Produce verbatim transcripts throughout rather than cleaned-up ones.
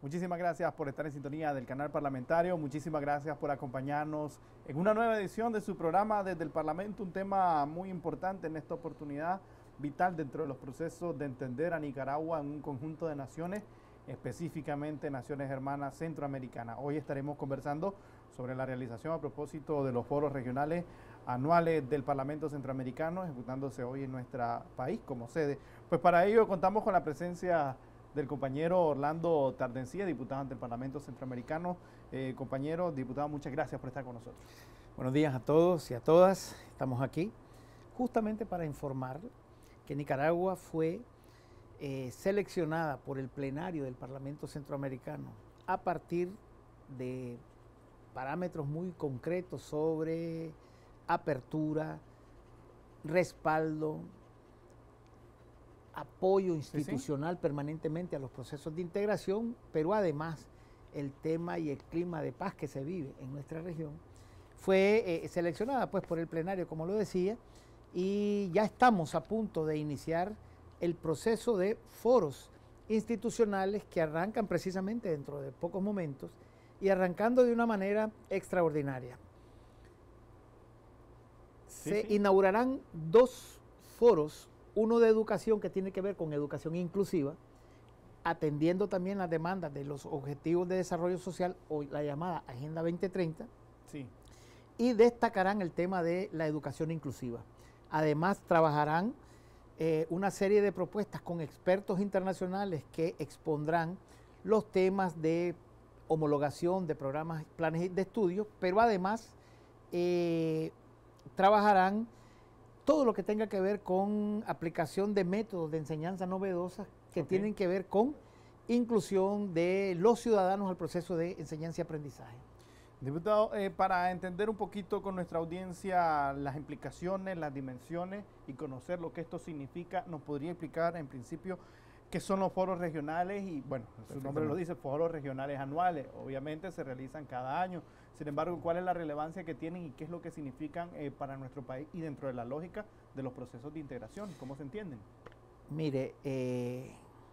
Muchísimas gracias por estar en sintonía del canal parlamentario, muchísimas gracias por acompañarnos en una nueva edición de su programa Desde el Parlamento, un tema muy importante en esta oportunidad, vital dentro de los procesos de entender a Nicaragua en un conjunto de naciones, específicamente naciones hermanas centroamericanas. Hoy estaremos conversando sobre la realización a propósito de los foros regionales anuales del Parlamento Centroamericano, ejecutándose hoy en nuestro país como sede. Pues para ello contamos con la presencia del compañero Orlando Tardencía, diputado ante el Parlamento Centroamericano. Eh, compañero, diputado, muchas gracias por estar con nosotros. Buenos días a todos y a todas. Estamos aquí justamente para informar que Nicaragua fue eh, seleccionada por el plenario del Parlamento Centroamericano a partir de parámetros muy concretos sobre apertura, respaldo, apoyo institucional sí, sí. permanentemente a los procesos de integración, pero además el tema y el clima de paz que se vive en nuestra región fue eh, seleccionada pues por el plenario, como lo decía, y ya estamos a punto de iniciar el proceso de foros institucionales que arrancan precisamente dentro de pocos momentos y arrancando de una manera extraordinaria. Sí, se sí. inaugurarán dos foros, uno de educación que tiene que ver con educación inclusiva, atendiendo también las demandas de los Objetivos de Desarrollo Social o la llamada Agenda veinte treinta, sí. y destacarán el tema de la educación inclusiva. Además, trabajarán eh, una serie de propuestas con expertos internacionales que expondrán los temas de homologación de programas, planes de estudio, pero además eh, trabajarán todo lo que tenga que ver con aplicación de métodos de enseñanza novedosas que okay. tienen que ver con inclusión de los ciudadanos al proceso de enseñanza y aprendizaje. Diputado, eh, para entender un poquito con nuestra audiencia las implicaciones, las dimensiones y conocer lo que esto significa, ¿nos podría explicar en principio qué son los foros regionales? Y bueno, su nombre lo dice, foros regionales anuales, obviamente se realizan cada año. Sin embargo, ¿cuál es la relevancia que tienen y qué es lo que significan eh, para nuestro país y dentro de la lógica de los procesos de integración? ¿Cómo se entienden? Mire, eh,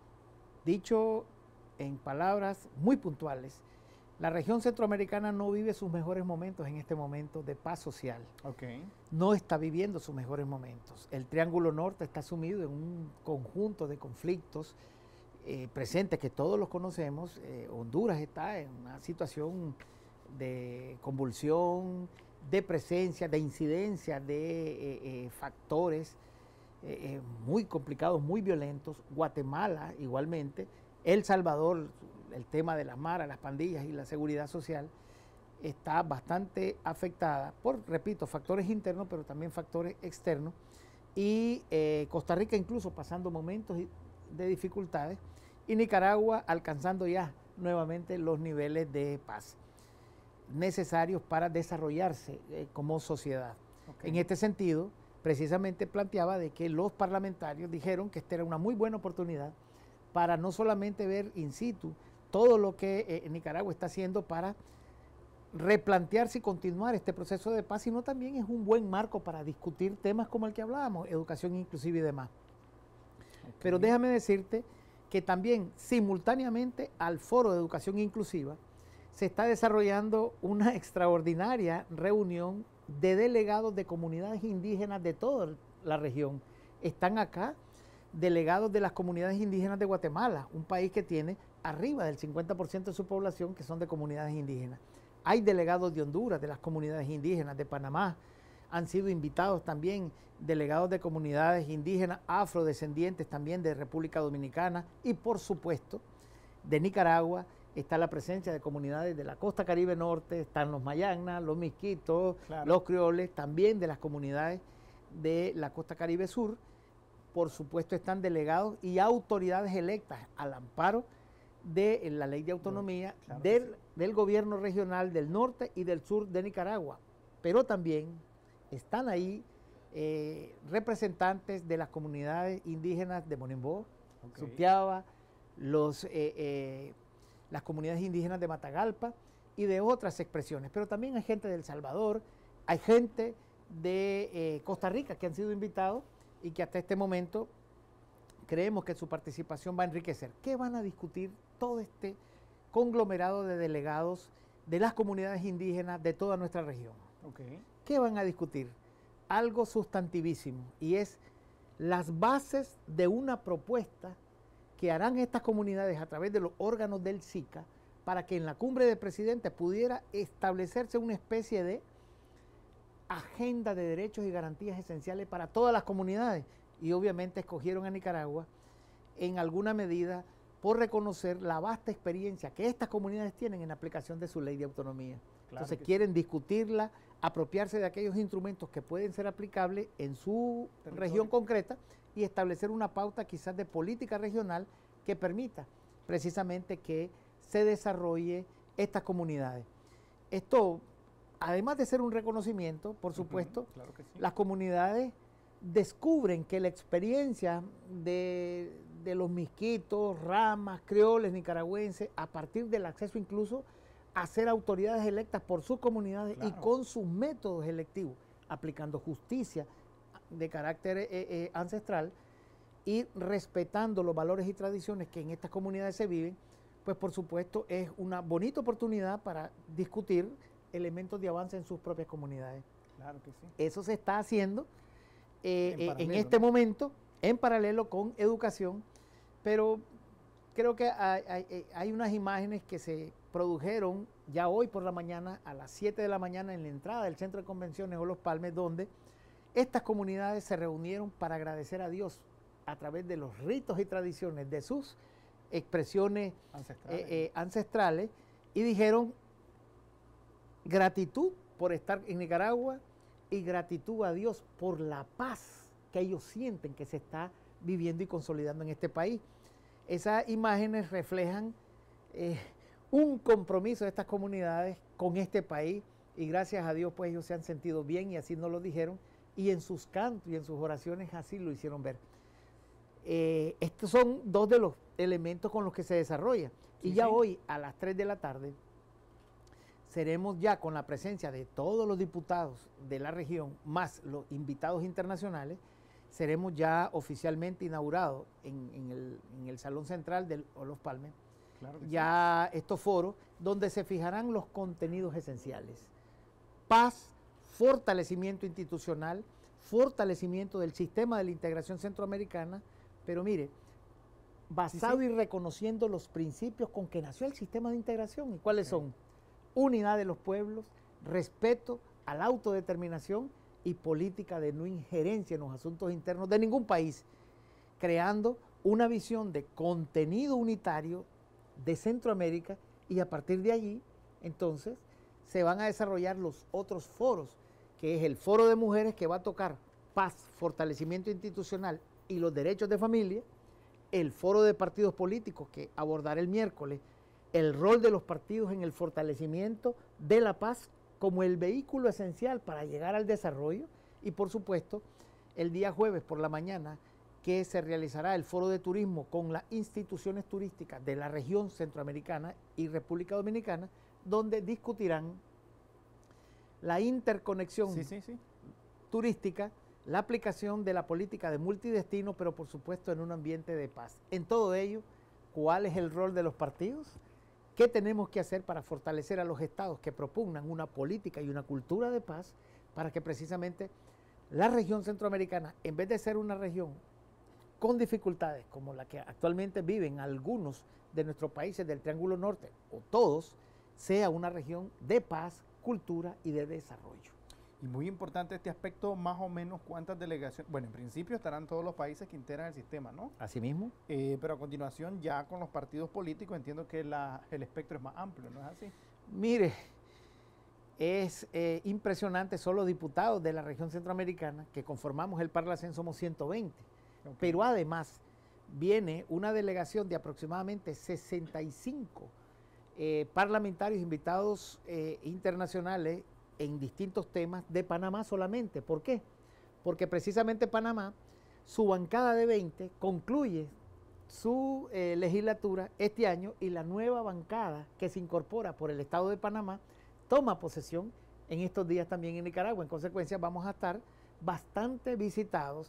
dicho en palabras muy puntuales, la región centroamericana no vive sus mejores momentos en este momento de paz social. Okay. No está viviendo sus mejores momentos. El Triángulo Norte está sumido en un conjunto de conflictos eh, presentes que todos los conocemos. Eh, Honduras está en una situación de convulsión, de presencia, de incidencia de eh, eh, factores eh, eh, muy complicados, muy violentos. Guatemala igualmente. El Salvador, el tema de las maras, las pandillas y la seguridad social está bastante afectada por, repito, factores internos, pero también factores externos. Y eh, Costa Rica incluso pasando momentos de dificultades y Nicaragua alcanzando ya nuevamente los niveles de paz necesarios para desarrollarse eh, como sociedad. Okay. En este sentido, precisamente planteaba de que los parlamentarios dijeron que esta era una muy buena oportunidad para no solamente ver in situ todo lo que eh, Nicaragua está haciendo para replantearse y continuar este proceso de paz, sino también es un buen marco para discutir temas como el que hablábamos, educación inclusiva y demás. Okay. Pero déjame decirte que también simultáneamente al foro de educación inclusiva se está desarrollando una extraordinaria reunión de delegados de comunidades indígenas de toda la región. Están acá delegados de las comunidades indígenas de Guatemala, un país que tiene arriba del cincuenta por ciento de su población que son de comunidades indígenas. Hay delegados de Honduras, de las comunidades indígenas, de Panamá. Han sido invitados también delegados de comunidades indígenas, afrodescendientes también de República Dominicana y por supuesto de Nicaragua. Está la presencia de comunidades de la costa Caribe Norte, están los Mayagnas, los Misquitos, claro. los Crioles, también de las comunidades de la costa Caribe Sur. Por supuesto están delegados y autoridades electas al amparo de la ley de autonomía claro del, sí. del gobierno regional del norte y del sur de Nicaragua. Pero también están ahí eh, representantes de las comunidades indígenas de Monimbó, okay. Sutiaba, los, eh, eh, las comunidades indígenas de Matagalpa y de otras expresiones. Pero también hay gente de El Salvador, hay gente de eh, Costa Rica que han sido invitados y que hasta este momento creemos que su participación va a enriquecer. ¿Qué van a discutir todo este conglomerado de delegados de las comunidades indígenas de toda nuestra región. Okay. ¿Qué van a discutir? Algo sustantivísimo, y es las bases de una propuesta que harán estas comunidades a través de los órganos del SICA para que en la cumbre de presidentes pudiera establecerse una especie de agenda de derechos y garantías esenciales para todas las comunidades. Y obviamente escogieron a Nicaragua en alguna medida por reconocer la vasta experiencia que estas comunidades tienen en la aplicación de su ley de autonomía. Claro. Entonces quieren sí. discutirla, apropiarse de aquellos instrumentos que pueden ser aplicables en su Territorio. región concreta y establecer una pauta quizás de política regional que permita precisamente que se desarrolle estas comunidades. Esto, además de ser un reconocimiento, por supuesto, uh-huh, claro que sí. las comunidades descubren que la experiencia de, de los misquitos, ramas, creoles, nicaragüenses, a partir del acceso incluso a ser autoridades electas por sus comunidades claro. y con sus métodos electivos, aplicando justicia de carácter eh, eh, ancestral y respetando los valores y tradiciones que en estas comunidades se viven, pues por supuesto es una bonita oportunidad para discutir elementos de avance en sus propias comunidades. Claro que sí. Eso se está haciendo eh, en, paralelo, en este ¿no? momento, en paralelo con educación, pero creo que hay, hay, hay unas imágenes que se produjeron ya hoy por la mañana, a las siete de la mañana, en la entrada del Centro de Convenciones Los Palmes, donde estas comunidades se reunieron para agradecer a Dios a través de los ritos y tradiciones de sus expresiones ancestrales, eh, eh, ancestrales y dijeron gratitud por estar en Nicaragua y gratitud a Dios por la paz que ellos sienten que se está viviendo y consolidando en este país. Esas imágenes reflejan eh, un compromiso de estas comunidades con este país y gracias a Dios pues ellos se han sentido bien y así nos lo dijeron y en sus cantos y en sus oraciones así lo hicieron ver. Eh, estos son dos de los elementos con los que se desarrolla. Sí, y ya sí. hoy a las tres de la tarde seremos ya con la presencia de todos los diputados de la región, más los invitados internacionales, seremos ya oficialmente inaugurados en, en, el, en el Salón Central de Los Palmes, claro ya sí. estos foros donde se fijarán los contenidos esenciales. Paz, fortalecimiento institucional, fortalecimiento del sistema de la integración centroamericana, pero mire, basado sí, sí. y reconociendo los principios con que nació el sistema de integración. ¿Y cuáles sí. son? Unidad de los pueblos, respeto a la autodeterminación y política de no injerencia en los asuntos internos de ningún país, creando una visión de contenido unitario de Centroamérica y a partir de allí, entonces, se van a desarrollar los otros foros, que es el Foro de Mujeres que va a tocar paz, fortalecimiento institucional y los derechos de familia, el Foro de Partidos Políticos que abordará el miércoles el rol de los partidos en el fortalecimiento de la paz como el vehículo esencial para llegar al desarrollo y por supuesto el día jueves por la mañana que se realizará el Foro de Turismo con las instituciones turísticas de la región centroamericana y República Dominicana, donde discutirán la interconexión sí, sí, sí. turística, la aplicación de la política de multidestino, pero por supuesto en un ambiente de paz. En todo ello, ¿cuál es el rol de los partidos? ¿Qué tenemos que hacer para fortalecer a los estados que propugnan una política y una cultura de paz para que precisamente la región centroamericana, en vez de ser una región con dificultades como la que actualmente viven algunos de nuestros países del Triángulo Norte, o todos, sea una región de paz, cultura y de desarrollo? Y muy importante este aspecto, más o menos cuántas delegaciones, bueno, en principio estarán todos los países que integran el sistema, ¿no? Así mismo. Eh, pero a continuación ya con los partidos políticos entiendo que la, el espectro es más amplio, ¿no es así? Mire, es eh, impresionante, solo diputados de la región centroamericana que conformamos el Parlacén somos ciento veinte, okay. Pero además viene una delegación de aproximadamente sesenta y cinco eh, parlamentarios invitados eh, internacionales en distintos temas de Panamá solamente. ¿Por qué? Porque precisamente Panamá, su bancada de veinte concluye su eh, legislatura este año y la nueva bancada que se incorpora por el Estado de Panamá toma posesión en estos días también en Nicaragua. En consecuencia vamos a estar bastante visitados,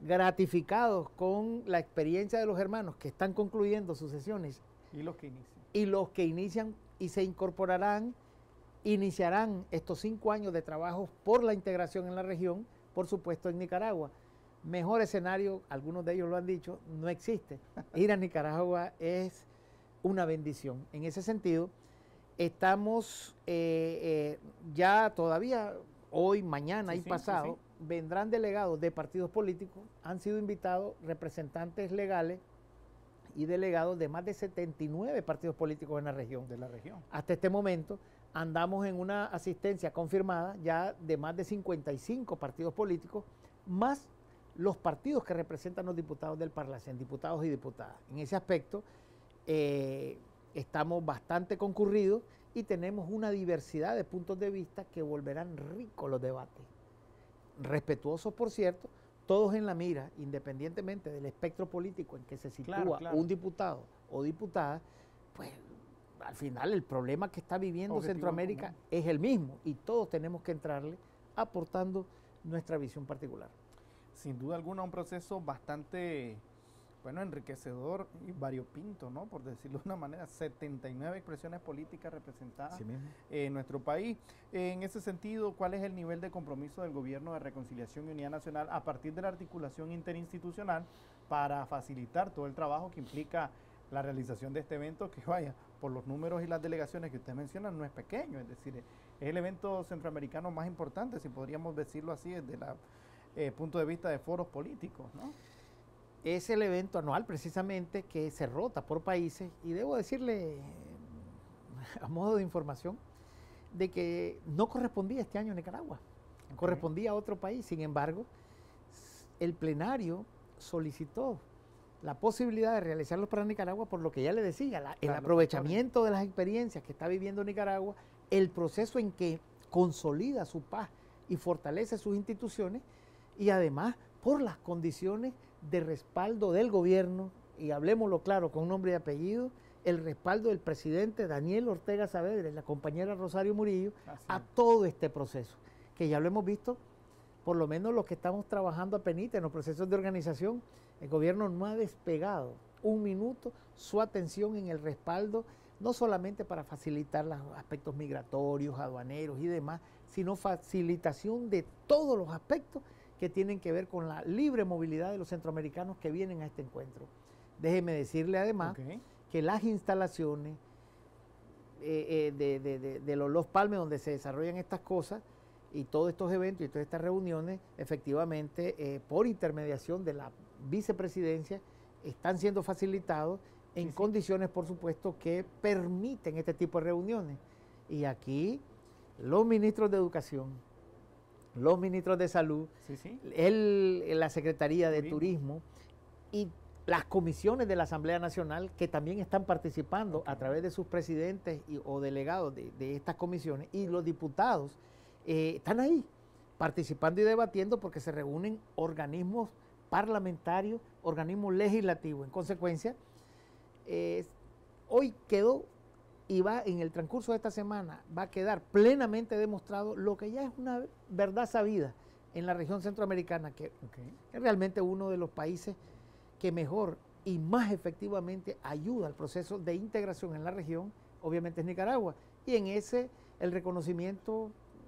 gratificados con la experiencia de los hermanos que están concluyendo sus sesiones. Y los que inician. y los que inician y se incorporarán, iniciarán estos cinco años de trabajo por la integración en la región, por supuesto en Nicaragua. Mejor escenario, algunos de ellos lo han dicho, no existe. Ir a Nicaragua es una bendición. En ese sentido, estamos eh, eh, ya todavía, hoy, mañana sí, y sí, pasado, sí, sí. vendrán delegados de partidos políticos, han sido invitados representantes legales y delegados de más de setenta y nueve partidos políticos en la región. De la región. Hasta este momento andamos en una asistencia confirmada ya de más de cincuenta y cinco partidos políticos, más los partidos que representan los diputados del Parlacén, diputados y diputadas. En ese aspecto eh, estamos bastante concurridos y tenemos una diversidad de puntos de vista que volverán ricos los debates. Respetuosos, por cierto, todos en la mira, independientemente del espectro político en que se sitúa Claro, claro. un diputado o diputada, pues al final el problema que está viviendo Objetivo Centroamérica común. es el mismo y todos tenemos que entrarle aportando nuestra visión particular. Sin duda alguna un proceso bastante, bueno, enriquecedor y variopinto, ¿no? Por decirlo de una manera, setenta y nueve expresiones políticas representadas Así mismo. en nuestro país. En ese sentido, ¿cuál es el nivel de compromiso del Gobierno de Reconciliación y Unidad Nacional a partir de la articulación interinstitucional para facilitar todo el trabajo que implica la realización de este evento, que vaya, por los números y las delegaciones que usted menciona, no es pequeño, es decir, es el evento centroamericano más importante, si podríamos decirlo así, desde el eh, punto de vista de foros políticos, ¿no? Es el evento anual precisamente que se rota por países y debo decirle, a modo de información, de que no correspondía este año a Nicaragua, okay. Correspondía a otro país. Sin embargo, el plenario solicitó la posibilidad de realizarlo para Nicaragua por lo que ya le decía, la, el claro, aprovechamiento de las experiencias que está viviendo Nicaragua, el proceso en que consolida su paz y fortalece sus instituciones y además por las condiciones de respaldo del gobierno, y hablemoslo claro con nombre y apellido, el respaldo del presidente Daniel Ortega Saavedra y la compañera Rosario Murillo Así. a todo este proceso, que ya lo hemos visto, por lo menos los que estamos trabajando a penita en los procesos de organización, el gobierno no ha despegado un minuto su atención en el respaldo, no solamente para facilitar los aspectos migratorios, aduaneros y demás, sino facilitación de todos los aspectos que tienen que ver con la libre movilidad de los centroamericanos que vienen a este encuentro. Déjeme decirle además okay. que las instalaciones eh, eh, de, de, de, de los Los Palmes donde se desarrollan estas cosas y todos estos eventos y todas estas reuniones, efectivamente, eh, por intermediación de la vicepresidencia, están siendo facilitados en sí, condiciones, sí. por supuesto, que permiten este tipo de reuniones. Y aquí los ministros de Educación, los ministros de Salud, sí, sí. El, la Secretaría de Turismo. Turismo y las comisiones de la Asamblea Nacional que también están participando okay. a través de sus presidentes y, o delegados de, de estas comisiones y los diputados eh, están ahí participando y debatiendo porque se reúnen organismos parlamentarios, organismos legislativos. En consecuencia, eh, hoy quedó y va en el transcurso de esta semana, va a quedar plenamente demostrado lo que ya es una verdad sabida en la región centroamericana, que okay. es realmente uno de los países que mejor y más efectivamente ayuda al proceso de integración en la región, obviamente es Nicaragua. Y en ese, el reconocimiento,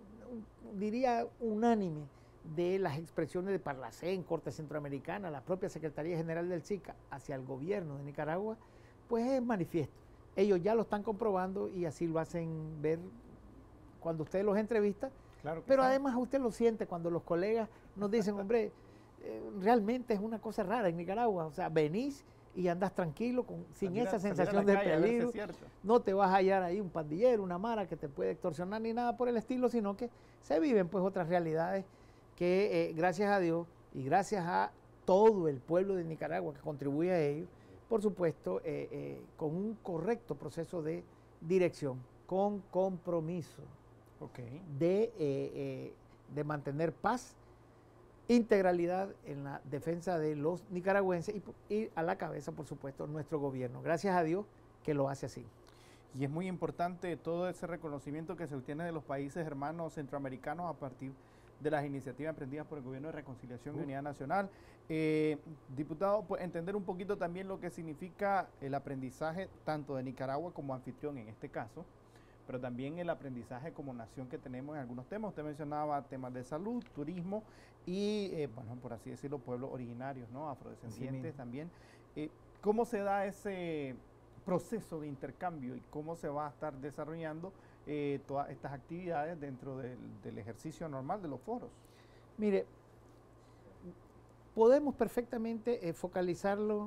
diría, unánime de las expresiones de Parlacén, Corte Centroamericana, la propia Secretaría General del SICA hacia el gobierno de Nicaragua, pues es manifiesto. Ellos ya lo están comprobando y así lo hacen ver cuando ustedes los entrevistan, claro pero sí. además usted lo siente cuando los colegas nos dicen, hombre, eh, realmente es una cosa rara en Nicaragua, o sea, venís y andas tranquilo, con, sin salir esa a, sensación de peligro, no te vas a hallar ahí un pandillero, una mara que te puede extorsionar ni nada por el estilo, sino que se viven pues otras realidades que eh, gracias a Dios y gracias a todo el pueblo de Nicaragua que contribuye a ello, por supuesto, eh, eh, con un correcto proceso de dirección, con compromiso okay. de, eh, eh, de mantener paz, integralidad en la defensa de los nicaragüenses y, y a la cabeza, por supuesto, nuestro gobierno. Gracias a Dios que lo hace así. Y es muy importante todo ese reconocimiento que se obtiene de los países hermanos centroamericanos a partir de las iniciativas emprendidas por el Gobierno de Reconciliación y Unidad Nacional. Eh, diputado, pues entender un poquito también lo que significa el aprendizaje tanto de Nicaragua como anfitrión en este caso, pero también el aprendizaje como nación que tenemos en algunos temas. Usted mencionaba temas de salud, turismo y, eh, bueno, por así decirlo, pueblos originarios, ¿no? Afrodescendientes sí también. Eh, ¿Cómo se da ese proceso de intercambio y cómo se va a estar desarrollando eh, todas estas actividades dentro del, del ejercicio normal de los foros? Mire, podemos perfectamente eh, focalizarlo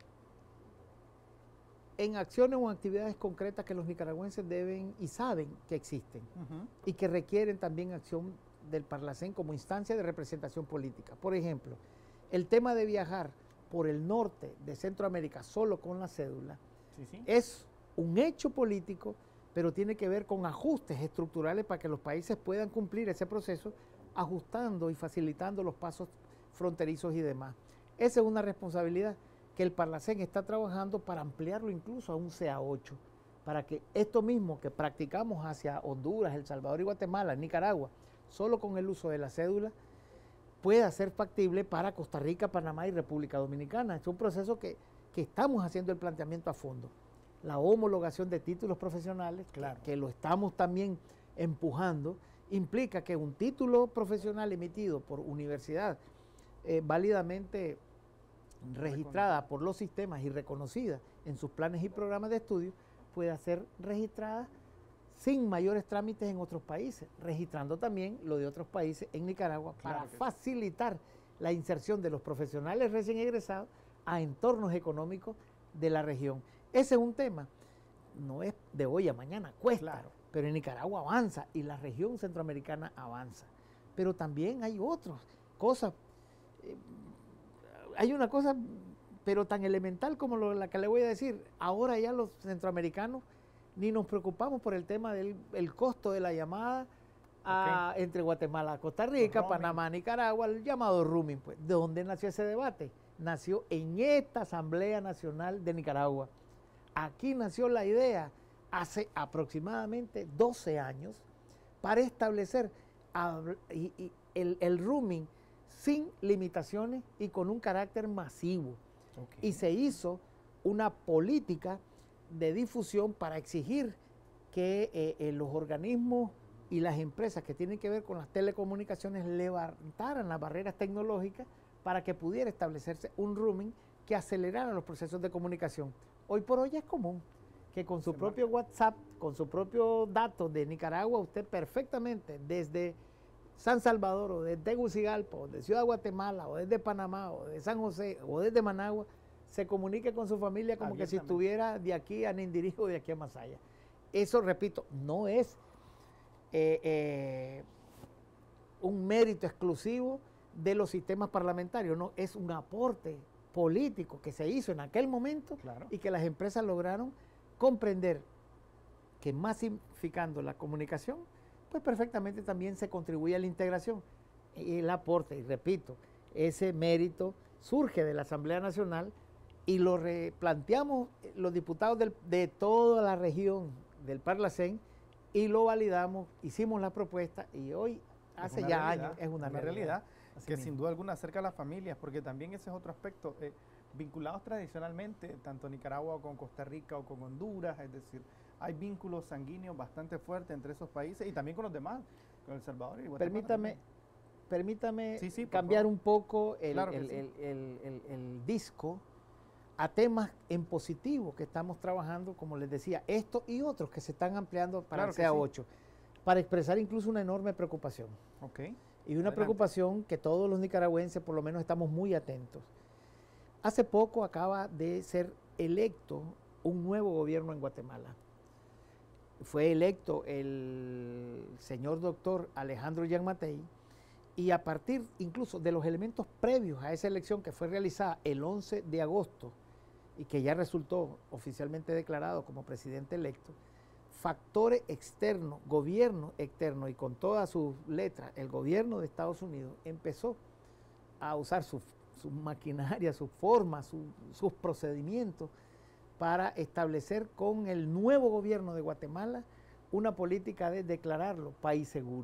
en acciones o actividades concretas que los nicaragüenses deben y saben que existen uh-huh. y que requieren también acción del Parlacén como instancia de representación política. Por ejemplo, el tema de viajar por el norte de Centroamérica solo con la cédula sí, sí. es un hecho político, pero tiene que ver con ajustes estructurales para que los países puedan cumplir ese proceso, ajustando y facilitando los pasos fronterizos y demás. Esa es una responsabilidad que el Parlacén está trabajando para ampliarlo incluso a un C A ocho, para que esto mismo que practicamos hacia Honduras, El Salvador y Guatemala, Nicaragua, solo con el uso de la cédula, pueda ser factible para Costa Rica, Panamá y República Dominicana. Es un proceso que, que estamos haciendo el planteamiento a fondo. La homologación de títulos profesionales, claro. que, que lo estamos también empujando, implica que un título profesional emitido por universidad eh, válidamente registrada por los sistemas y reconocida en sus planes y programas de estudio, pueda ser registrada sin mayores trámites en otros países, registrando también lo de otros países en Nicaragua claro para facilitar sí. la inserción de los profesionales recién egresados a entornos económicos de la región. Ese es un tema, no es de hoy a mañana, cuesta, claro. pero en Nicaragua avanza y la región centroamericana avanza. Pero también hay otras cosas. Eh, hay una cosa, pero tan elemental como lo, la que le voy a decir. Ahora ya los centroamericanos ni nos preocupamos por el tema del el costo de la llamada a, okay. entre Guatemala, Costa Rica, Panamá, Nicaragua, el llamado roaming. Pues. ¿De dónde nació ese debate? Nació en esta Asamblea Nacional de Nicaragua. Aquí nació la idea hace aproximadamente doce años para establecer y, y el, el roaming sin limitaciones y con un carácter masivo. Okay. Y se hizo una política de difusión para exigir que eh, eh, los organismos y las empresas que tienen que ver con las telecomunicaciones levantaran las barreras tecnológicas para que pudiera establecerse un roaming que acelerara los procesos de comunicación. Hoy por hoy es común que con su se propio marca. WhatsApp, con su propio dato de Nicaragua, usted perfectamente desde San Salvador, o desde Tegucigalpa, o de Ciudad Guatemala, o desde Panamá, o de San José, o desde Managua, se comunique con su familia como que si estuviera de aquí a Nindirí o de aquí a Masaya. Eso, repito, no es eh, eh, un mérito exclusivo de los sistemas parlamentarios, no, es un aporte político que se hizo en aquel momento claro. y que las empresas lograron comprender que masificando la comunicación, pues perfectamente también se contribuye a la integración. Y el aporte, y repito, ese mérito surge de la Asamblea Nacional y lo replanteamos los diputados del, de toda la región del Parlacén y lo validamos, hicimos la propuesta y hoy, hace ya años, es una, una realidad. realidad que mismo. Sin duda alguna acerca a las familias, porque también ese es otro aspecto, eh, vinculados tradicionalmente, tanto Nicaragua con Costa Rica o con Honduras, es decir, hay vínculos sanguíneos bastante fuertes entre esos países y también con los demás, con El Salvador y Guatemala. Permítame, permítame sí, sí, cambiar favor. un poco el, claro el, sí. el, el, el, el disco a temas en positivo que estamos trabajando, como les decía, esto y otros que se están ampliando para claro el C A ocho, sí. para expresar incluso una enorme preocupación. Okay. Y una Adelante. preocupación que todos los nicaragüenses por lo menos estamos muy atentos. Hace poco acaba de ser electo un nuevo gobierno en Guatemala. Fue electo el señor doctor Alejandro Gianmatei y a partir incluso de los elementos previos a esa elección que fue realizada el once de agosto y que ya resultó oficialmente declarado como presidente electo, factores externos, gobierno externo y con todas sus letras, el gobierno de Estados Unidos empezó a usar su, su maquinaria, sus formas, su, sus procedimientos para establecer con el nuevo gobierno de Guatemala una política de declararlo país seguro,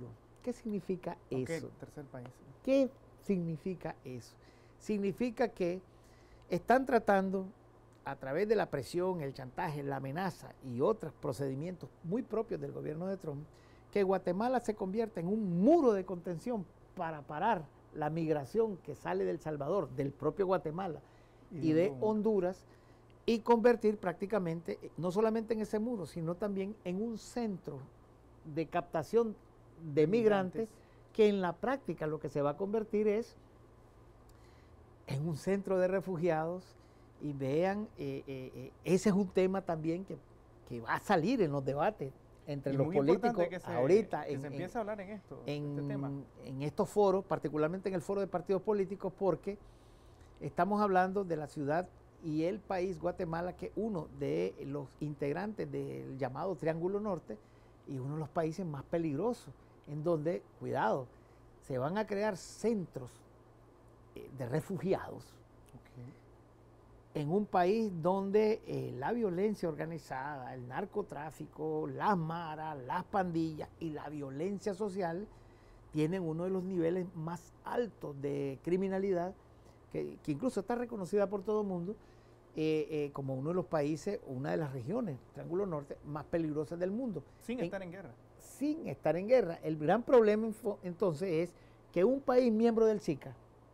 ¿Qué significa Ok, eso? tercer país. ¿Qué significa eso? Significa que están tratando, a través de la presión, el chantaje, la amenaza y otros procedimientos muy propios del gobierno de Trump, que Guatemala se convierta en un muro de contención para parar la migración que sale del Salvador, del propio Guatemala y, y de Honduras. Honduras, y convertir prácticamente, no solamente en ese muro, sino también en un centro de captación de migrantes, migrantes que en la práctica lo que se va a convertir es en un centro de refugiados. Y vean, eh, eh, eh, ese es un tema también que, que va a salir en los debates entre y los políticos que se, ahorita. Que en, se empiece a hablar en esto, en, este tema. En estos foros, particularmente en el foro de partidos políticos, porque estamos hablando de la ciudad y el país Guatemala, que es uno de los integrantes del llamado Triángulo Norte y uno de los países más peligrosos, en donde, cuidado, se van a crear centros de refugiados. Okay. En un país donde eh, la violencia organizada, el narcotráfico, las maras, las pandillas y la violencia social tienen uno de los niveles más altos de criminalidad, que, que incluso está reconocida por todo el mundo eh, eh, como uno de los países, una de las regiones, Triángulo Norte, más peligrosas del mundo. Sin en, estar en guerra. Sin estar en guerra. El gran problema entonces es que un país miembro del SICA,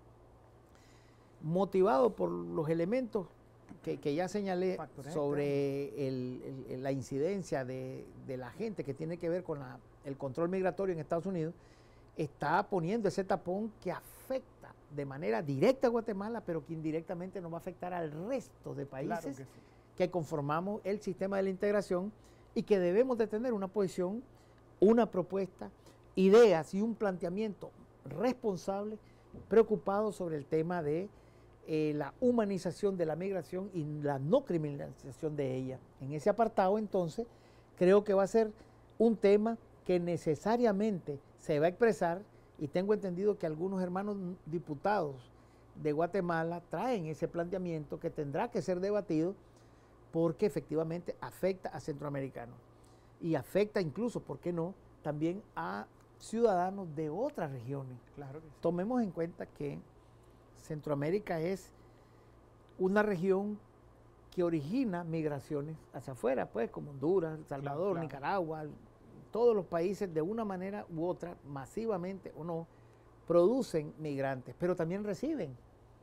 motivado por los elementos que, que ya señalé Factor sobre el, el, la incidencia de, de la gente que tiene que ver con la, el control migratorio en Estados Unidos, está poniendo ese tapón que afecta de manera directa a Guatemala, pero que indirectamente nos va a afectar al resto de países claro que, sí. que conformamos el sistema de la integración y que debemos de tener una posición, una propuesta, ideas y un planteamiento responsable, preocupado sobre el tema de Eh, la humanización de la migración y la no criminalización de ella. En ese apartado, entonces, creo que va a ser un tema que necesariamente se va a expresar, y tengo entendido que algunos hermanos diputados de Guatemala traen ese planteamiento que tendrá que ser debatido porque efectivamente afecta a centroamericanos y afecta incluso, ¿por qué no?, también a ciudadanos de otras regiones. Claro que sí. Tomemos en cuenta que Centroamérica es una región que origina migraciones hacia afuera, pues, como Honduras, El Salvador, claro, claro. Nicaragua, todos los países de una manera u otra, masivamente o no, producen migrantes, pero también reciben.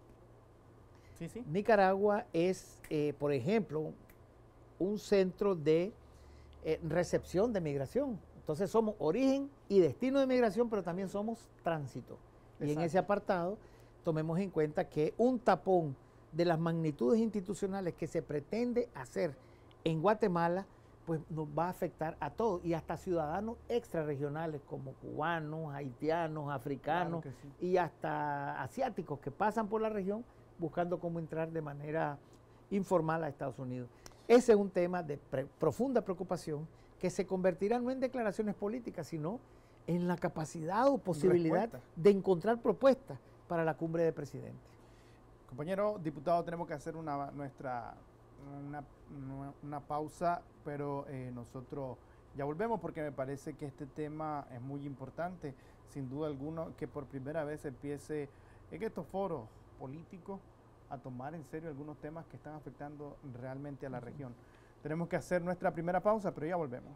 Sí, sí. Nicaragua es, eh, por ejemplo, un centro de eh, recepción de migración. Entonces somos origen y destino de migración, pero también somos tránsito. Exacto. Y en ese apartado tomemos en cuenta que un tapón de las magnitudes institucionales que se pretende hacer en Guatemala, pues nos va a afectar a todos y hasta ciudadanos extrarregionales como cubanos, haitianos, africanos claro sí. y hasta asiáticos que pasan por la región buscando cómo entrar de manera informal a Estados Unidos. Ese es un tema de pre- profunda preocupación que se convertirá no en declaraciones políticas, sino en la capacidad o posibilidad Respuesta. de encontrar propuestas para la cumbre de presidentes. Compañero diputado, tenemos que hacer una nuestra una, una pausa, pero eh, nosotros ya volvemos porque me parece que este tema es muy importante, sin duda alguna, que por primera vez empiece en estos foros políticos a tomar en serio algunos temas que están afectando realmente a la región. Tenemos que hacer nuestra primera pausa, pero ya volvemos.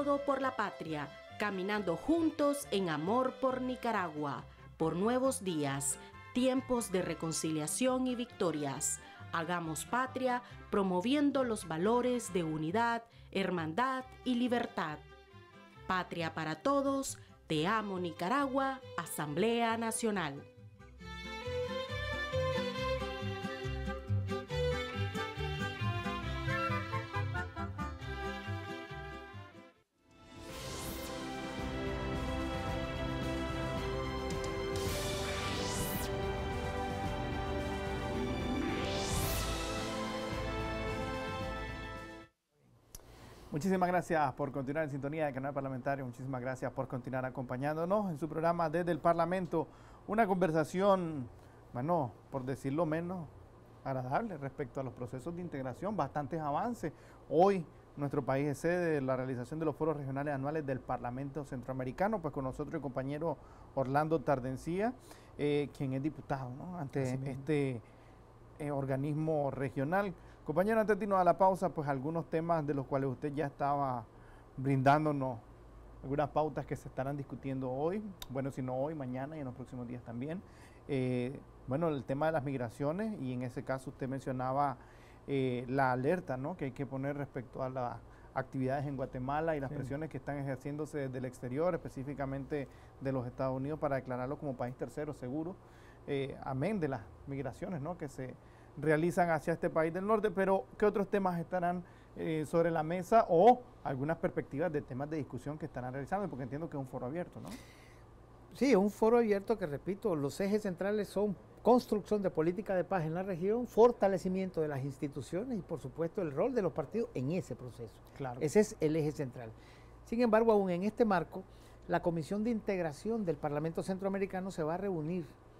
todo por la patria, caminando juntos en amor por Nicaragua, por nuevos días, tiempos de reconciliación y victorias. Hagamos patria, promoviendo los valores de unidad, hermandad y libertad. Patria para todos, te amo Nicaragua, Asamblea Nacional. Muchísimas gracias por continuar en sintonía del canal parlamentario, muchísimas gracias por continuar acompañándonos en su programa Desde el Parlamento, una conversación, bueno, por decirlo menos, agradable respecto a los procesos de integración, bastantes avances. Hoy nuestro país es sede de la realización de los foros regionales anuales del Parlamento Centroamericano, pues con nosotros el compañero Orlando Tardencía, eh, quien es diputado, ¿no?, ante este eh, organismo regional. Compañero, antes de irnos a la pausa, pues algunos temas de los cuales usted ya estaba brindándonos algunas pautas que se estarán discutiendo hoy, bueno, si no hoy, mañana y en los próximos días también. Eh, bueno, el tema de las migraciones, y en ese caso usted mencionaba eh, la alerta, ¿no?, que hay que poner respecto a las actividades en Guatemala y las sí. presiones que están ejerciéndose desde el exterior, específicamente de los Estados Unidos, para declararlo como país tercero seguro, eh, amén de las migraciones, ¿no?, que se realizan hacia este país del norte. Pero ¿qué otros temas estarán eh, sobre la mesa, o algunas perspectivas de temas de discusión que estarán realizando? Porque entiendo que es un foro abierto, ¿no? Sí, un foro abierto que, repito, los ejes centrales son construcción de política de paz en la región, fortalecimiento de las instituciones y, por supuesto, el rol de los partidos en ese proceso. Claro. Ese es el eje central. Sin embargo, aún en este marco, la Comisión de Integración del Parlamento Centroamericano se va a reunir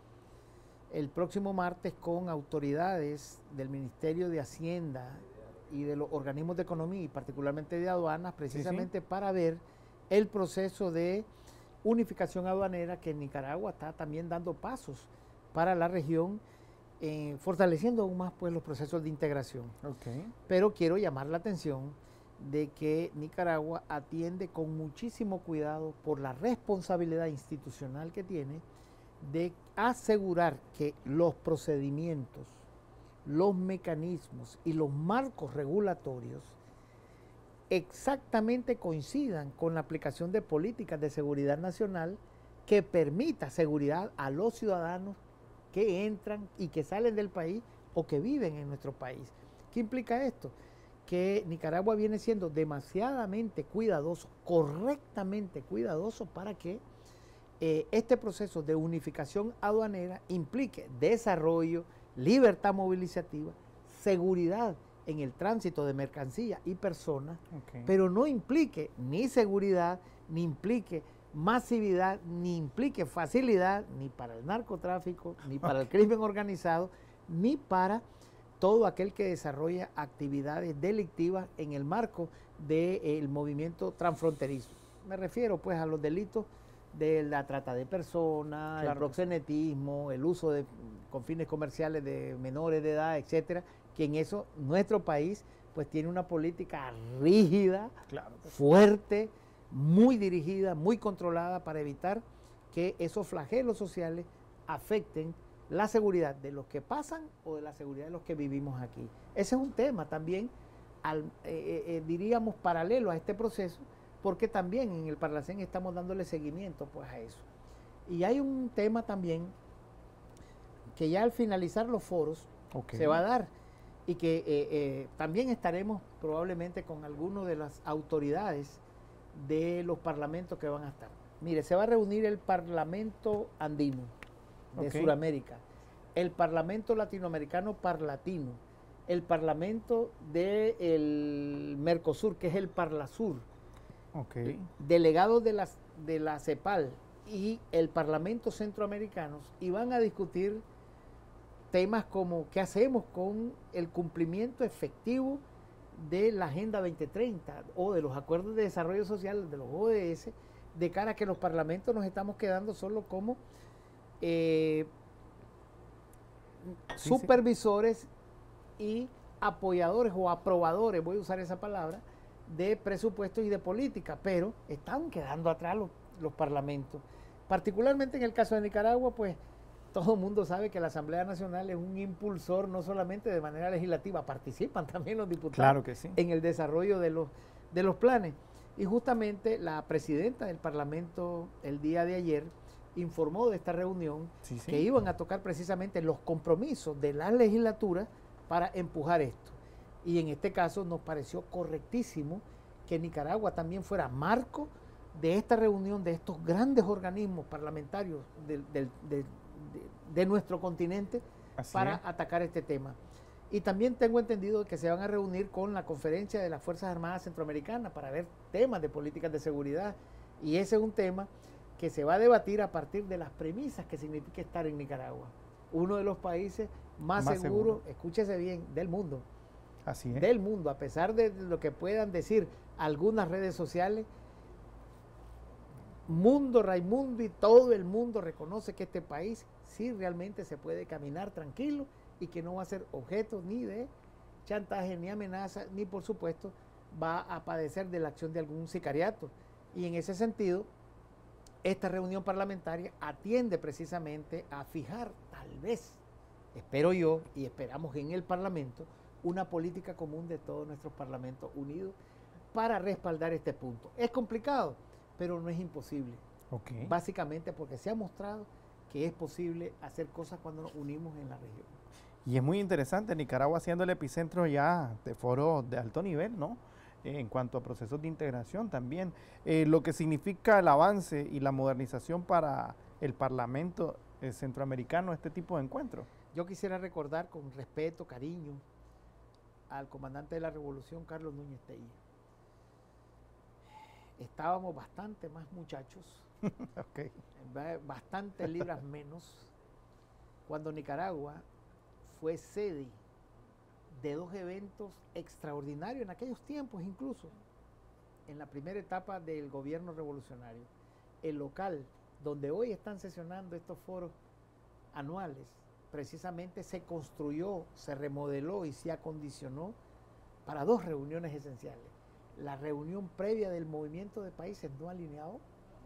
el próximo martes con autoridades del Ministerio de Hacienda y de los organismos de economía y particularmente de aduanas, precisamente sí, sí. para ver el proceso de unificación aduanera que en Nicaragua está también dando pasos para la región, eh, fortaleciendo aún más pues los procesos de integración. Okay. Pero quiero llamar la atención de que Nicaragua atiende con muchísimo cuidado, por la responsabilidad institucional que tiene, de asegurar que los procedimientos, los mecanismos y los marcos regulatorios exactamente coincidan con la aplicación de políticas de seguridad nacional que permita seguridad a los ciudadanos que entran y que salen del país o que viven en nuestro país. ¿Qué implica esto? Que Nicaragua viene siendo demasiadamente cuidadoso, correctamente cuidadoso, para que Eh, este proceso de unificación aduanera implique desarrollo, libertad movilizativa, seguridad en el tránsito de mercancías y personas, okay. pero no implique ni seguridad, ni implique masividad, ni implique facilidad, ni para el narcotráfico, ni para okay. el crimen organizado, ni para todo aquel que desarrolla actividades delictivas en el marco del eh, movimiento transfronterizo. Me refiero pues a los delitos de la trata de personas, claro, el proxenetismo, el uso de, con fines comerciales de menores de edad, etcétera, que en eso nuestro país pues tiene una política rígida, claro, fuerte, muy dirigida, muy controlada, para evitar que esos flagelos sociales afecten la seguridad de los que pasan o de la seguridad de los que vivimos aquí. Ese es un tema también, al, eh, eh, diríamos, paralelo a este proceso, porque también en el Parlacén estamos dándole seguimiento pues a eso. Y hay un tema también que ya al finalizar los foros okay. se va a dar, y que eh, eh, también estaremos probablemente con algunas de las autoridades de los parlamentos que van a estar. Mire, se va a reunir el Parlamento Andino de okay. Sudamérica, el Parlamento Latinoamericano Parlatino, el Parlamento del Mercosur, que es el Parlasur, Okay. delegados de la, de la CEPAL y el Parlamento Centroamericano, y van a discutir temas como qué hacemos con el cumplimiento efectivo de la Agenda veinte treinta o de los acuerdos de desarrollo social de los O D S, de cara a que los parlamentos nos estamos quedando solo como eh, sí, supervisores sí. y apoyadores o aprobadores, voy a usar esa palabra, de presupuestos y de política, pero están quedando atrás los, los parlamentos. Particularmente en el caso de Nicaragua, pues todo el mundo sabe que la Asamblea Nacional es un impulsor no solamente de manera legislativa, participan también los diputados claro que sí. en el desarrollo de los, de los planes. Y justamente la presidenta del Parlamento el día de ayer informó de esta reunión sí, sí. que iban a tocar precisamente los compromisos de la legislatura para empujar esto. Y en este caso nos pareció correctísimo que Nicaragua también fuera marco de esta reunión de estos grandes organismos parlamentarios del, del, de, de, de nuestro continente Así para es. atacar este tema. Y también tengo entendido que se van a reunir con la conferencia de las Fuerzas Armadas Centroamericanas para ver temas de políticas de seguridad. Y ese es un tema que se va a debatir a partir de las premisas que significa estar en Nicaragua. Uno de los países más, más seguros, seguro. escúchese bien, del mundo. Así es. Del mundo, a pesar de lo que puedan decir algunas redes sociales, Mundo Raimundo y todo el mundo reconoce que este país sí realmente se puede caminar tranquilo y que no va a ser objeto ni de chantaje, ni amenaza, ni por supuesto va a padecer de la acción de algún sicariato. Y en ese sentido, esta reunión parlamentaria atiende precisamente a fijar, tal vez, espero yo, y esperamos en el Parlamento, una política común de todos nuestros parlamentos unidos para respaldar este punto. Es complicado, pero no es imposible. Okay. Básicamente porque se ha mostrado que es posible hacer cosas cuando nos unimos en la región. Y es muy interesante, Nicaragua siendo el epicentro ya de foros de alto nivel, ¿no? Eh, en cuanto a procesos de integración también. Eh, lo que significa el avance y la modernización para el Parlamento eh, centroamericano, este tipo de encuentros. Yo quisiera recordar con respeto, cariño, al comandante de la Revolución, Carlos Núñez Tella. Estábamos bastante más muchachos, okay. bastantes libras menos, cuando Nicaragua fue sede de dos eventos extraordinarios en aquellos tiempos, incluso en la primera etapa del gobierno revolucionario. El local donde hoy están sesionando estos foros anuales, precisamente se construyó, se remodeló y se acondicionó para dos reuniones esenciales. La reunión previa del movimiento de países no alineados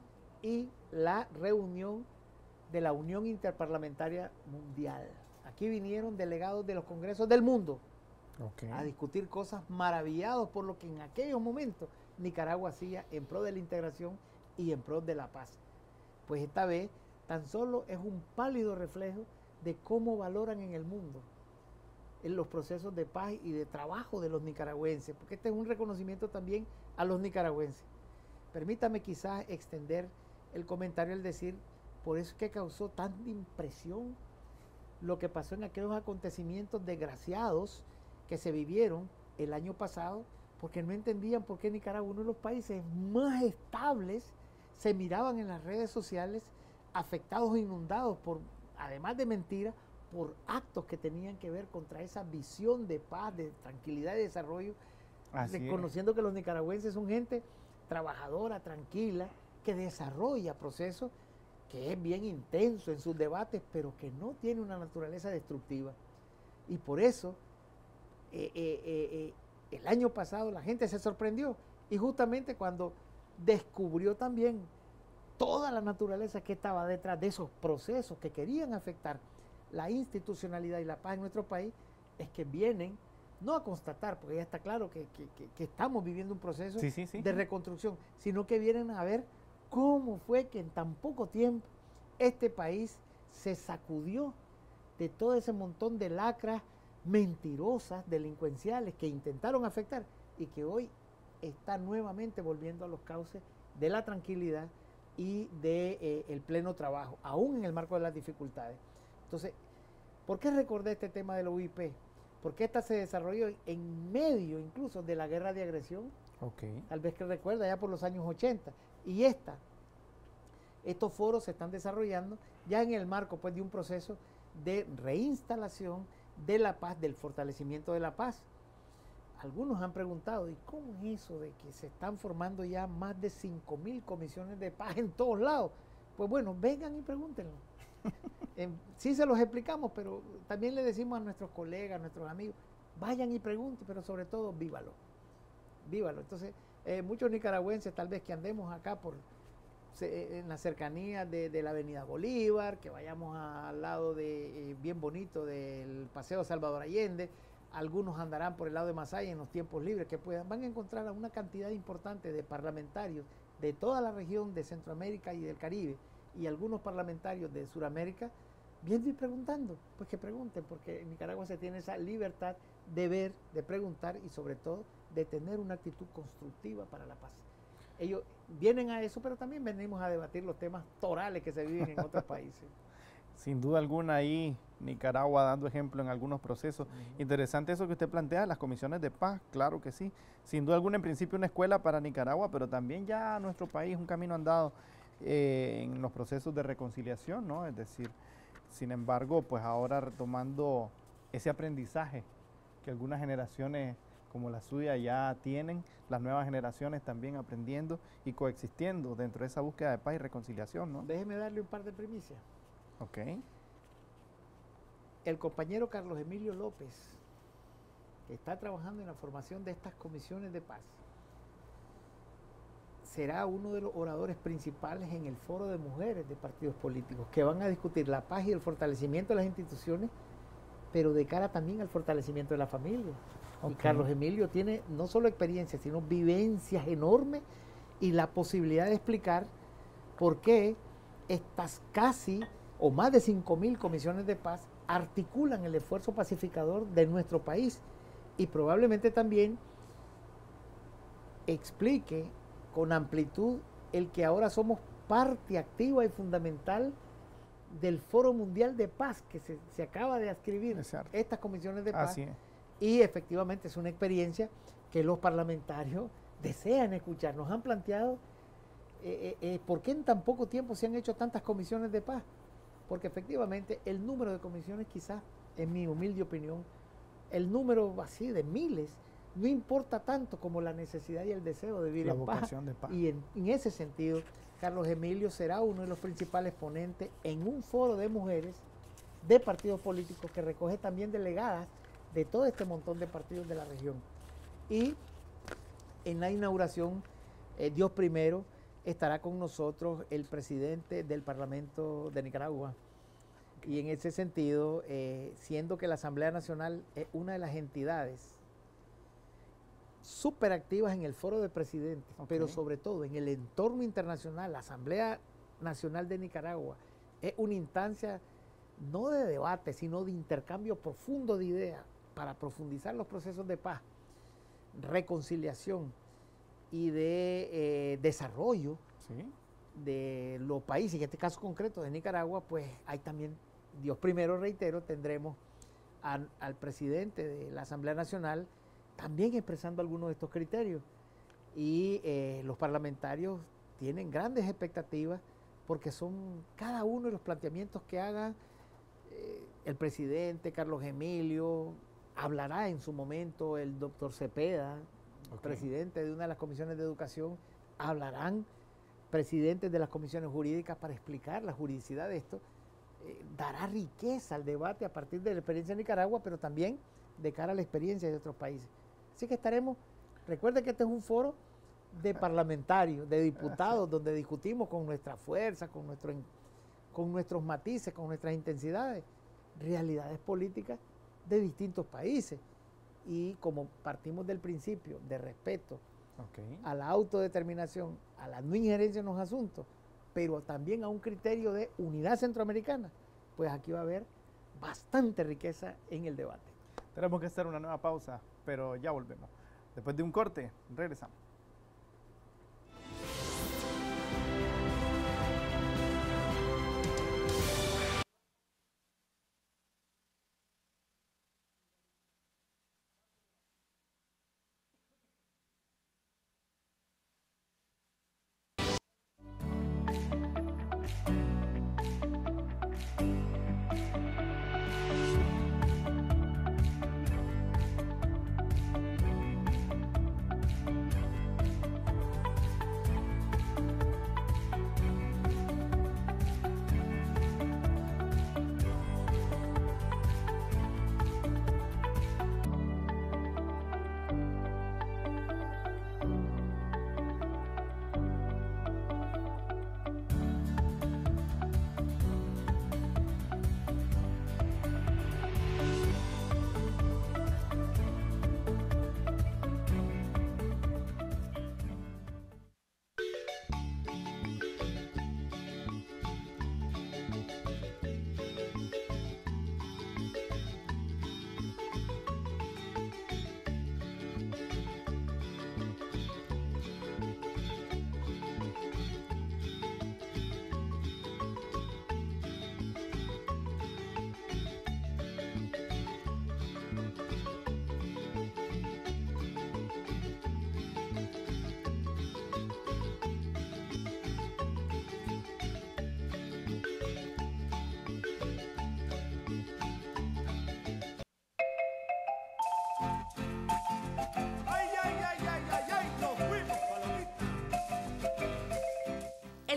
y la reunión de la Unión Interparlamentaria Mundial. Aquí vinieron delegados de los congresos del mundo okay. a discutir cosas, maravillados por lo que en aquellos momentos Nicaragua hacía en pro de la integración y en pro de la paz. Pues esta vez tan solo es un pálido reflejo de cómo valoran en el mundo en los procesos de paz y de trabajo de los nicaragüenses, porque este es un reconocimiento también a los nicaragüenses. Permítame quizás extender el comentario al decir, por eso es que causó tanta impresión lo que pasó en aquellos acontecimientos desgraciados que se vivieron el año pasado, porque no entendían por qué Nicaragua, uno de los países más estables, se miraban en las redes sociales afectados e inundados por, además de mentiras, por actos que tenían que ver contra esa visión de paz, de tranquilidad y desarrollo, Así reconociendo es. que los nicaragüenses son gente trabajadora, tranquila, que desarrolla procesos, que es bien intenso en sus debates, pero que no tiene una naturaleza destructiva. Y por eso, eh, eh, eh, eh, el año pasado la gente se sorprendió, y justamente cuando descubrió también toda la naturaleza que estaba detrás de esos procesos que querían afectar la institucionalidad y la paz en nuestro país, es que vienen, no a constatar, porque ya está claro que, que, que, que estamos viviendo un proceso sí, sí, sí. de reconstrucción, sino que vienen a ver cómo fue que en tan poco tiempo este país se sacudió de todo ese montón de lacras mentirosas, delincuenciales, que intentaron afectar y que hoy está nuevamente volviendo a los cauces de la tranquilidad y del de, eh, pleno trabajo, aún en el marco de las dificultades. Entonces, ¿por qué recordé este tema de la U I P? Porque esta se desarrolló en medio incluso de la guerra de agresión, okay. tal vez que recuerda ya por los años ochenta, y esta, estos foros se están desarrollando ya en el marco pues, de un proceso de reinstalación de la paz, del fortalecimiento de la paz. Algunos han preguntado, ¿y cómo es eso de que se están formando ya más de cinco mil comisiones de paz en todos lados? Pues bueno, vengan y pregúntenlo. eh, sí se los explicamos, pero también le decimos a nuestros colegas, a nuestros amigos, vayan y pregunten, pero sobre todo vívalo. vívalo. Entonces, eh, muchos nicaragüenses, tal vez que andemos acá por se, en la cercanía de, de la Avenida Bolívar, que vayamos a, al lado de, eh, bien bonito del Paseo Salvador Allende, algunos andarán por el lado de Masaya en los tiempos libres que puedan, van a encontrar a una cantidad importante de parlamentarios de toda la región de Centroamérica y del Caribe, y algunos parlamentarios de Sudamérica, viendo y preguntando. Pues que pregunten, porque en Nicaragua se tiene esa libertad de ver, de preguntar y sobre todo de tener una actitud constructiva para la paz. Ellos vienen a eso, pero también venimos a debatir los temas torales que se viven en otros países. Sin duda alguna ahí Nicaragua dando ejemplo en algunos procesos. Uh-huh. Interesante eso que usted plantea, las comisiones de paz, claro que sí. Sin duda alguna en principio una escuela para Nicaragua, pero también ya nuestro país un camino andado eh, en los procesos de reconciliación, ¿no? Es decir, sin embargo, pues ahora retomando ese aprendizaje que algunas generaciones como la suya ya tienen, las nuevas generaciones también aprendiendo y coexistiendo dentro de esa búsqueda de paz y reconciliación, ¿no? Déjeme darle un par de primicias. Ok. El compañero Carlos Emilio López, que está trabajando en la formación de estas comisiones de paz, será uno de los oradores principales en el foro de mujeres de partidos políticos, que van a discutir la paz y el fortalecimiento de las instituciones, pero de cara también al fortalecimiento de la familia. Okay. Y Carlos Emilio tiene no solo experiencia, sino vivencias enormes y la posibilidad de explicar por qué estas casi o más de cinco mil comisiones de paz articulan el esfuerzo pacificador de nuestro país, y probablemente también explique con amplitud el que ahora somos parte activa y fundamental del Foro Mundial de Paz que se, se acaba de adscribir estas comisiones de paz. Así es. Y efectivamente es una experiencia que los parlamentarios desean escuchar. Nos han planteado eh, eh, por qué en tan poco tiempo se han hecho tantas comisiones de paz. Porque efectivamente el número de comisiones, quizás, en mi humilde opinión, el número así de miles, no importa tanto como la necesidad y el deseo de vivir la en paz. de paz. Y en, en ese sentido, Carlos Emilio será uno de los principales ponentes en un foro de mujeres de partidos políticos que recoge también delegadas de todo este montón de partidos de la región. Y en la inauguración, eh, Dios primero, estará con nosotros el presidente del Parlamento de Nicaragua. Y en ese sentido, eh, siendo que la Asamblea Nacional es una de las entidades súper activas en el foro de presidentes, okay, pero sobre todo en el entorno internacional, la Asamblea Nacional de Nicaragua es una instancia no de debate, sino de intercambio profundo de ideas para profundizar los procesos de paz, reconciliación y de eh, desarrollo, ¿sí?, de los países, en este caso concreto de Nicaragua. Pues hay también, Dios primero, reitero, tendremos a, al presidente de la Asamblea Nacional también expresando algunos de estos criterios, y eh, los parlamentarios tienen grandes expectativas porque son cada uno de los planteamientos que haga eh, el presidente Carlos Emilio. Hablará en su momento el doctor Cepeda, okay, presidente de una de las comisiones de educación. Hablarán presidentes de las comisiones jurídicas para explicar la juridicidad de esto. Eh, dará riqueza al debate a partir de la experiencia de Nicaragua, pero también de cara a la experiencia de otros países. Así que estaremos, recuerden que este es un foro de parlamentarios, de diputados, donde discutimos con nuestra fuerza, con, nuestro, con nuestros matices, con nuestras intensidades, realidades políticas de distintos países. Y como partimos del principio de respeto, okay, a la autodeterminación, a la no injerencia en los asuntos, pero también a un criterio de unidad centroamericana, pues aquí va a haber bastante riqueza en el debate. Tenemos que hacer una nueva pausa, pero ya volvemos. Después de un corte, regresamos.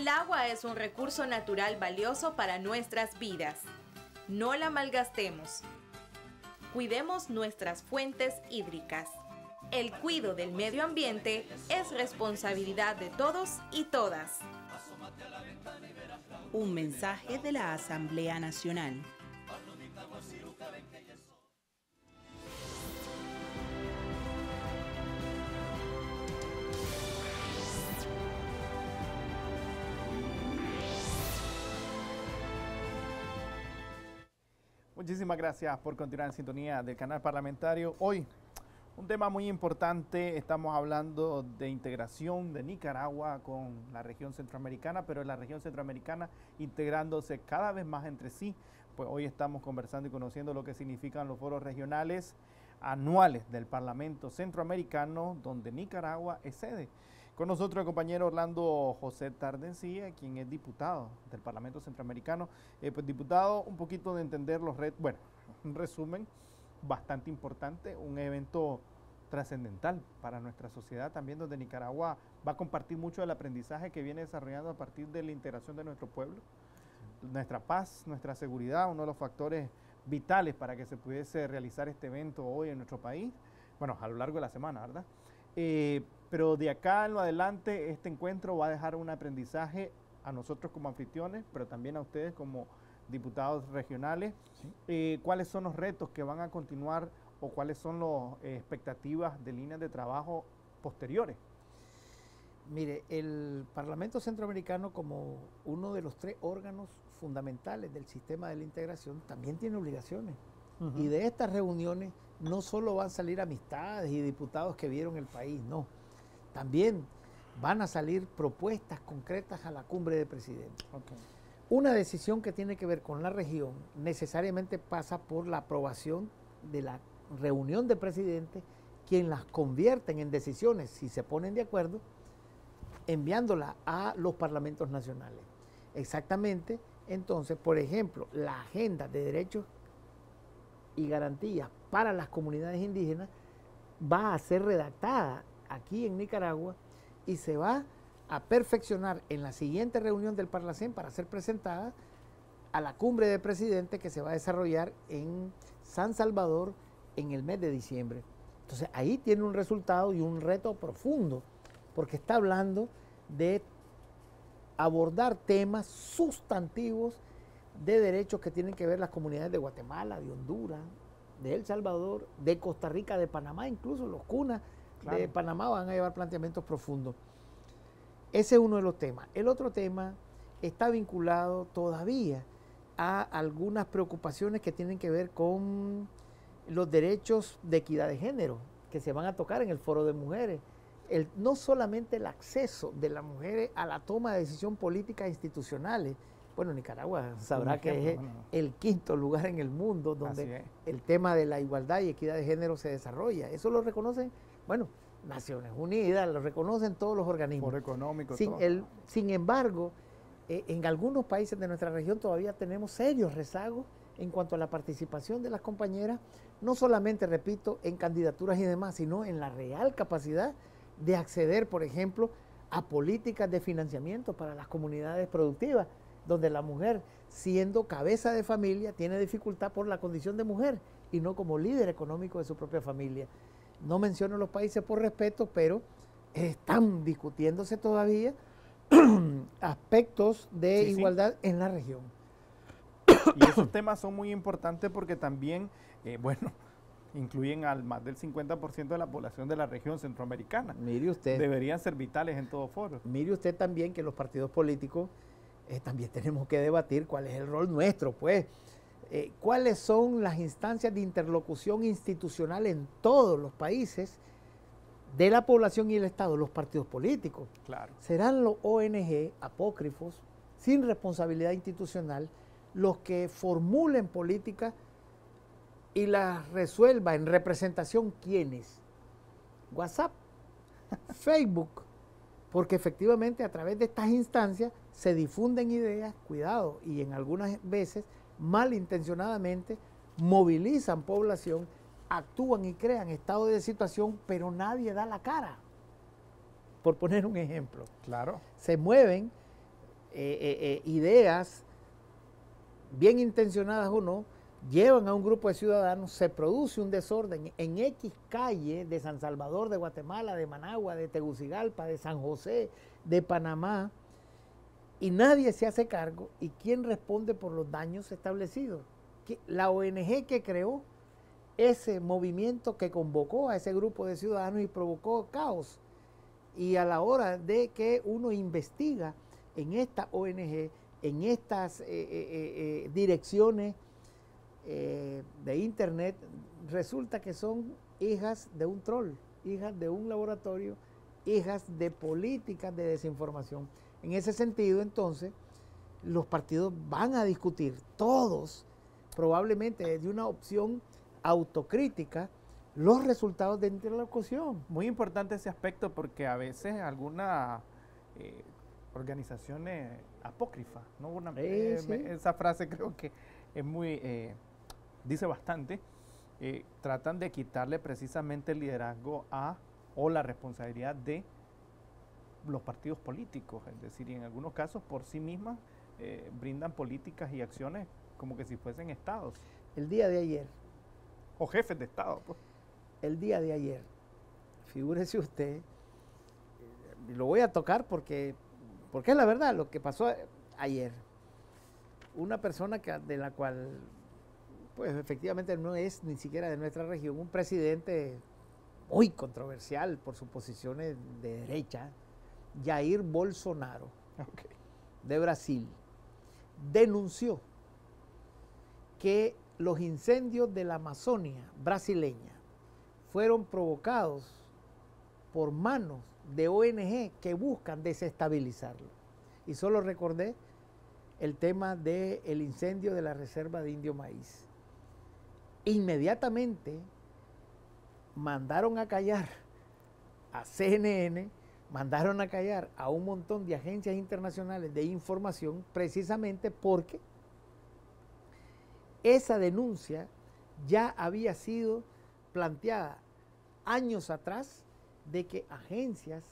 El agua es un recurso natural valioso para nuestras vidas. No la malgastemos. Cuidemos nuestras fuentes hídricas. El cuidado del medio ambiente es responsabilidad de todos y todas. Un mensaje de la Asamblea Nacional. Muchísimas gracias por continuar en sintonía del canal parlamentario. Hoy, un tema muy importante, estamos hablando de integración de Nicaragua con la región centroamericana, pero la región centroamericana integrándose cada vez más entre sí. Pues hoy estamos conversando y conociendo lo que significan los foros regionales anuales del Parlamento Centroamericano, donde Nicaragua es sede. Con nosotros el compañero Orlando José Tardencía, quien es diputado del Parlamento Centroamericano. Eh, pues diputado, un poquito de entender los retos, bueno, un resumen bastante importante, un evento trascendental para nuestra sociedad también, donde Nicaragua va a compartir mucho del aprendizaje que viene desarrollando a partir de la integración de nuestro pueblo, nuestra paz, nuestra seguridad, uno de los factores vitales para que se pudiese realizar este evento hoy en nuestro país, bueno, a lo largo de la semana, ¿verdad? Eh, pero de acá en lo adelante este encuentro va a dejar un aprendizaje a nosotros como anfitriones, pero también a ustedes como diputados regionales. ¿Sí? Eh, ¿Cuáles son los retos que van a continuar o cuáles son las eh, expectativas de líneas de trabajo posteriores? Mire, el Parlamento Centroamericano, como uno de los tres órganos fundamentales del sistema de la integración, también tiene obligaciones. Uh-huh. Y de estas reuniones no solo van a salir amistades y diputados que vieron el país, no. También van a salir propuestas concretas a la cumbre de presidentes. Okay. Una decisión que tiene que ver con la región necesariamente pasa por la aprobación de la reunión de presidentes, quien las convierten en decisiones, si se ponen de acuerdo, enviándola a los parlamentos nacionales. Exactamente, entonces, por ejemplo, la agenda de derechos y garantías para las comunidades indígenas va a ser redactada aquí en Nicaragua y se va a perfeccionar en la siguiente reunión del Parlacén para ser presentada a la cumbre de presidentes que se va a desarrollar en San Salvador en el mes de diciembre. Entonces ahí tiene un resultado y un reto profundo, porque está hablando de abordar temas sustantivos de derechos que tienen que ver las comunidades de Guatemala, de Honduras, de El Salvador, de Costa Rica, de Panamá, incluso los cunas claro. de Panamá van a llevar planteamientos profundos. Ese es uno de los temas. El otro tema está vinculado todavía a algunas preocupaciones que tienen que ver con los derechos de equidad de género, que se van a tocar en el Foro de Mujeres. El, no solamente el acceso de las mujeres a la toma de decisión política institucionales. Bueno, Nicaragua sabrá ejemplo, que es bueno. el quinto lugar en el mundo donde el tema de la igualdad y equidad de género se desarrolla. Eso lo reconocen, bueno, Naciones Unidas, lo reconocen todos los organismos. Foro Económico, sin, todo. El, sin embargo, eh, en algunos países de nuestra región todavía tenemos serios rezagos en cuanto a la participación de las compañeras, no solamente, repito, en candidaturas y demás, sino en la real capacidad de acceder, por ejemplo, a políticas de financiamiento para las comunidades productivas, donde la mujer, siendo cabeza de familia, tiene dificultad por la condición de mujer y no como líder económico de su propia familia. No menciono los países por respeto, pero están discutiéndose todavía aspectos de sí, igualdad sí. en la región. Y esos temas son muy importantes porque también, eh, bueno, incluyen al más del cincuenta por ciento de la población de la región centroamericana. Mire usted. Deberían ser vitales en todo foro. Mire usted también que los partidos políticos eh, también tenemos que debatir cuál es el rol nuestro, pues. Eh, cuáles son las instancias de interlocución institucional en todos los países de la población y el Estado, los partidos políticos. Claro. Serán los O N G apócrifos, sin responsabilidad institucional, los que formulen políticas y las resuelva en representación. ¿Quiénes? WhatsApp, Facebook, porque efectivamente a través de estas instancias se difunden ideas, cuidado, y en algunas veces malintencionadamente movilizan población, actúan y crean estado de situación, pero nadie da la cara. Por poner un ejemplo. Claro. Se mueven eh, eh, eh, ideas, bien intencionadas o no, llevan a un grupo de ciudadanos, se produce un desorden en X calle de San Salvador, de Guatemala, de Managua, de Tegucigalpa, de San José, de Panamá, y nadie se hace cargo. ¿Y quién responde por los daños establecidos? La O N G que creó ese movimiento, que convocó a ese grupo de ciudadanos y provocó caos. Y a la hora de que uno investiga en esta O N G, en estas eh, eh, eh, direcciones eh, de internet, resulta que son hijas de un troll, hijas de un laboratorio, hijas de políticas de desinformación. En ese sentido, entonces, los partidos van a discutir, todos, probablemente desde una opción autocrítica, los resultados de interlocución. Muy importante ese aspecto, porque a veces algunas eh, organizaciones apócrifas, ¿no? Una, eh, eh, sí. me, esa frase creo que es muy, eh, dice bastante, eh, tratan de quitarle precisamente el liderazgo a, o la responsabilidad de los partidos políticos, es decir, y en algunos casos por sí mismas eh, brindan políticas y acciones como que si fuesen estados. El día de ayer. O jefes de estado, pues. El día de ayer, figúrese usted, y lo voy a tocar porque, porque es la verdad, lo que pasó ayer. Una persona que, de la cual, pues efectivamente no es ni siquiera de nuestra región, un presidente muy controversial por sus posiciones de derecha, Jair Bolsonaro, Okay. de Brasil, denunció que los incendios de la Amazonia brasileña fueron provocados por manos de O N G que buscan desestabilizarlo. Y solo recordé el tema del incendio de la reserva de Indio Maíz. Inmediatamente mandaron a callar a C N N, mandaron a callar a un montón de agencias internacionales de información, precisamente porque esa denuncia ya había sido planteada años atrás, de que agencias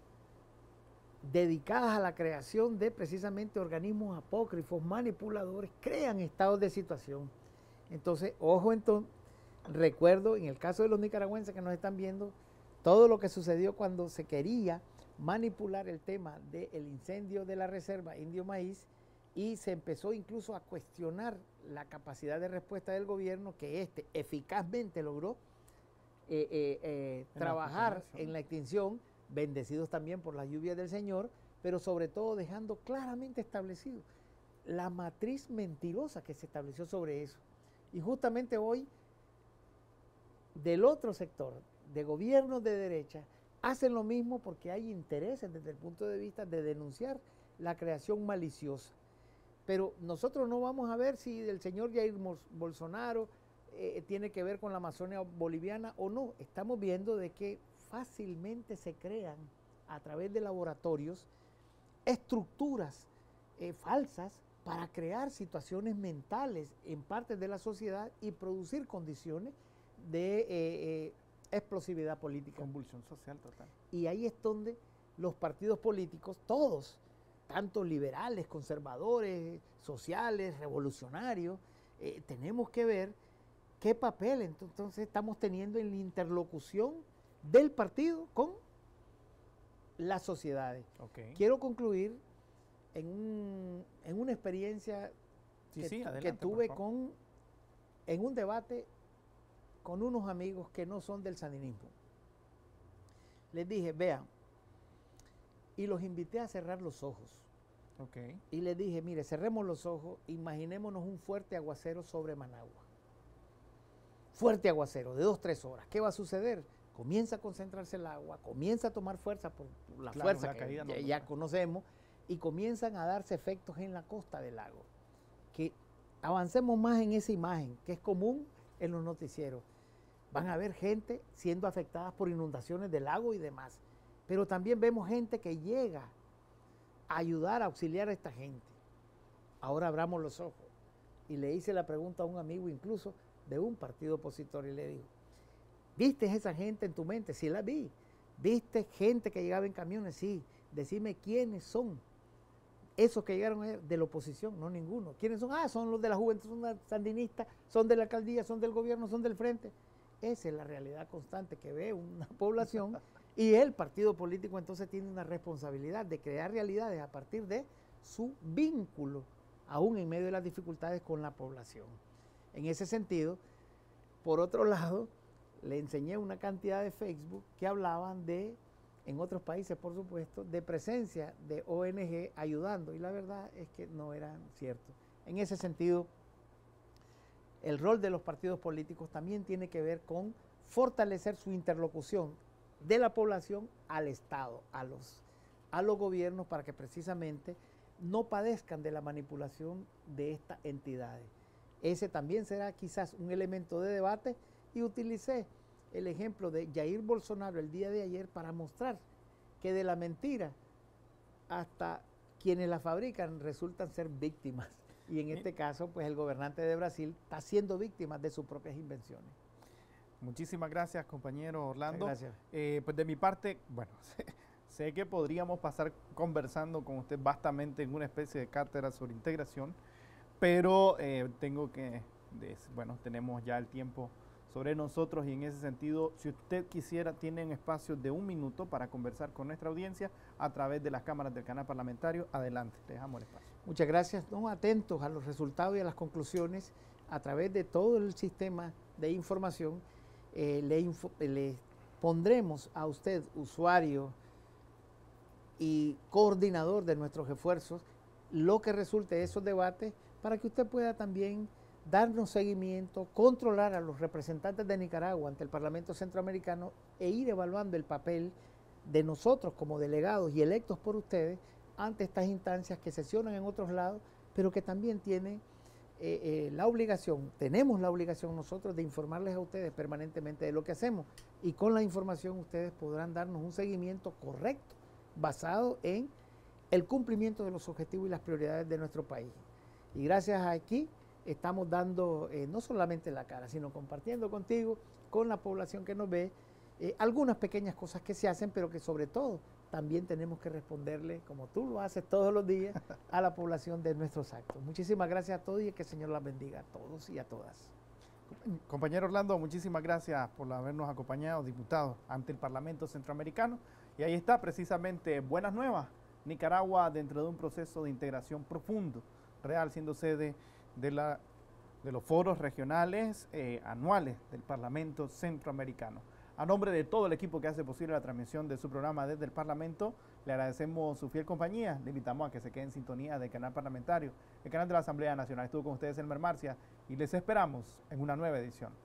dedicadas a la creación de precisamente organismos apócrifos, manipuladores, crean estados de situación. Entonces, ojo, entonces, recuerdo en el caso de los nicaragüenses que nos están viendo, todo lo que sucedió cuando se quería manipular el tema del incendio de la reserva Indio Maíz, y se empezó incluso a cuestionar la capacidad de respuesta del gobierno, que éste eficazmente logró eh, eh, eh, trabajar en la extinción, bendecidos también por las lluvias del Señor, pero sobre todo dejando claramente establecido la matriz mentirosa que se estableció sobre eso. Y justamente hoy, del otro sector, de gobiernos de derecha, hacen lo mismo porque hay intereses desde el punto de vista de denunciar la creación maliciosa. Pero nosotros no vamos a ver si el señor Jair Bolsonaro eh, tiene que ver con la Amazonia boliviana o no. Estamos viendo de que fácilmente se crean a través de laboratorios estructuras eh, falsas para crear situaciones mentales en partes de la sociedad y producir condiciones de eh, eh, explosividad política. Convulsión social total. Y ahí es donde los partidos políticos, todos, tanto liberales, conservadores, sociales, revolucionarios, eh, tenemos que ver qué papel entonces estamos teniendo en la interlocución del partido con las sociedades. Okay. Quiero concluir en, un, en una experiencia sí, que, sí, adelante, que tuve con, en un debate con unos amigos que no son del sandinismo. Les dije, vean, y los invité a cerrar los ojos. Okay. Y les dije, mire, cerremos los ojos, imaginémonos un fuerte aguacero sobre Managua. Fuerte aguacero de dos, tres horas. ¿Qué va a suceder? Comienza a concentrarse el agua, comienza a tomar fuerza por la claro, fuerza la que caída ya, no ya conocemos, y comienzan a darse efectos en la costa del lago. Que avancemos más en esa imagen, que es común en los noticieros. Van a haber gente siendo afectada por inundaciones del lago y demás. Pero también vemos gente que llega a ayudar, a auxiliar a esta gente. Ahora abramos los ojos. Y le hice la pregunta a un amigo incluso de un partido opositor y le digo, ¿viste esa gente en tu mente? Sí la vi. ¿Viste gente que llegaba en camiones? Sí. Decime quiénes son. esos que llegaron de la oposición, no ninguno. ¿Quiénes son? Ah, son los de la juventud, son los sandinistas, son de la alcaldía, son del gobierno, son del frente. Esa es la realidad constante que ve una población y el partido político entonces tiene una responsabilidad de crear realidades a partir de su vínculo, aún en medio de las dificultades con la población. En ese sentido, por otro lado, le enseñé una cantidad de Facebook que hablaban de, en otros países por supuesto, de presencia de O N G ayudando, y la verdad es que no eran ciertos. En ese sentido, el rol de los partidos políticos también tiene que ver con fortalecer su interlocución de la población al Estado, a los, a los gobiernos, para que precisamente no padezcan de la manipulación de estas entidades. Ese también será quizás un elemento de debate, y utilicé el ejemplo de Jair Bolsonaro el día de ayer para mostrar que de la mentira hasta quienes la fabrican resultan ser víctimas. Y en este caso, pues el gobernante de Brasil está siendo víctima de sus propias invenciones. Muchísimas gracias, compañero Orlando. Muchas gracias. Eh, pues de mi parte, bueno, sé, sé que podríamos pasar conversando con usted bastante en una especie de cátedra sobre integración, pero eh, tengo que, de, bueno, tenemos ya el tiempo sobre nosotros, y en ese sentido, si usted quisiera, tienen espacios de un minuto para conversar con nuestra audiencia a través de las cámaras del canal parlamentario. Adelante, le dejamos el espacio. Muchas gracias. No, atentos a los resultados y a las conclusiones a través de todo el sistema de información. Eh, le, info, le pondremos a usted, usuario y coordinador de nuestros esfuerzos, lo que resulte de esos debates, para que usted pueda también darnos seguimiento, controlar a los representantes de Nicaragua ante el Parlamento Centroamericano e ir evaluando el papel de nosotros como delegados y electos por ustedes ante estas instancias que sesionan en otros lados, pero que también tienen eh, eh, la obligación, tenemos la obligación nosotros de informarles a ustedes permanentemente de lo que hacemos, y con la información ustedes podrán darnos un seguimiento correcto basado en el cumplimiento de los objetivos y las prioridades de nuestro país. Y gracias a aquí estamos dando eh, no solamente la cara, sino compartiendo contigo, con la población que nos ve, eh, algunas pequeñas cosas que se hacen, pero que sobre todo también tenemos que responderle, como tú lo haces todos los días, a la población de nuestros actos. Muchísimas gracias a todos, y que el Señor las bendiga a todos y a todas. Compañero Orlando, muchísimas gracias por habernos acompañado, diputado, ante el Parlamento Centroamericano. Y ahí está precisamente buenas nuevas. Nicaragua dentro de un proceso de integración profundo, real, siendo sede de, la, de los foros regionales eh, anuales del Parlamento Centroamericano. A nombre de todo el equipo que hace posible la transmisión de su programa desde el Parlamento, le agradecemos su fiel compañía. Le invitamos a que se quede en sintonía del canal parlamentario, el canal de la Asamblea Nacional. Estuvo con ustedes Elmer Marcia, y les esperamos en una nueva edición.